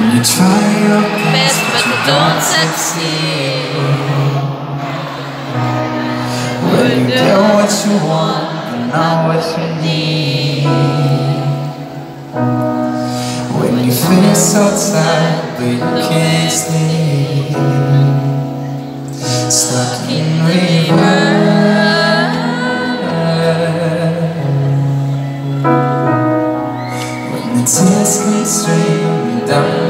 You try your best, but you don't succeed. When you get what you want, but not what you need. When you feel so tired, but you can't sleep. Stuck in reverse. When the tears keep streaming down